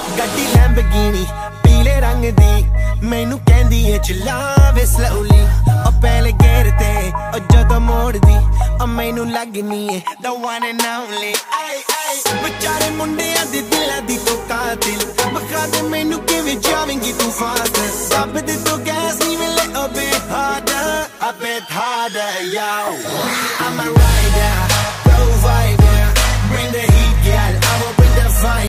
ਗੱਡੀ ਲੈਂਬਗੀਨੀ ਪੀਲੇ ਰੰਗ ਦੀ ਮੈਨੂੰ ਕਹਿੰਦੀ ਏ ਚਲਾਵੇ slowly ਉਹ ਪਹਿਲੇ ਗੇਰ ਤੇ ਉਹ ਜਦੋਂ ਮੋੜਦੀ ਉਹ ਮੈਨੂੰ ਲੱਗਨੀ ਏ the one and only ਵਿਚਾਰੇ ਮੁੰਡਿਆਂ ਦੇ ਦਿਲਾਂ ਦੀ ਤੂੰ ਕਾਤਿਲ ਬਖਾ ਦੇ ਮੈਨੂੰ ਕਿਵੇਂ ਜਾਵੇਂਗੀ ਤੂੰ ਫਾਸਟ ਦੱਬ ਦੇ ਤੂੰ ਗੈਸ ਨਹੀਂ ਮਿਲੇ a bit harder yo I'm a rider